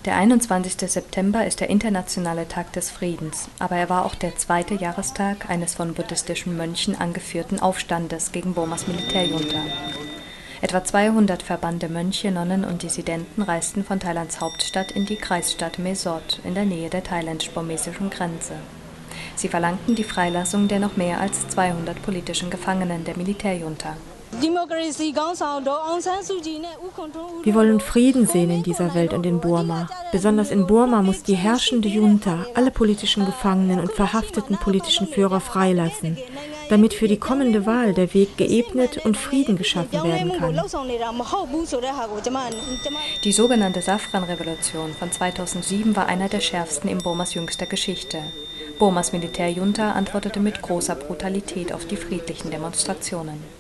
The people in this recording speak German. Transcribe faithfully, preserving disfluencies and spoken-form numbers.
Der einundzwanzigste September ist der internationale Tag des Friedens, aber er war auch der zweite Jahrestag eines von buddhistischen Mönchen angeführten Aufstandes gegen Burmas Militärjunta. Etwa zweihundert verbannte Mönche, Nonnen und Dissidenten reisten von Thailands Hauptstadt in die Kreisstadt Mae Sot in der Nähe der thailändisch-burmesischen Grenze. Sie verlangten die Freilassung der noch mehr als zweihundert politischen Gefangenen der Militärjunta. Wir wollen Frieden sehen in dieser Welt und in Burma. Besonders in Burma muss die herrschende Junta alle politischen Gefangenen und verhafteten politischen Führer freilassen, damit für die kommende Wahl der Weg geebnet und Frieden geschaffen werden kann. Die sogenannte Safran-Revolution von zweitausendsieben war einer der schärfsten in Burmas jüngster Geschichte. Burmas Militärjunta antwortete mit großer Brutalität auf die friedlichen Demonstrationen.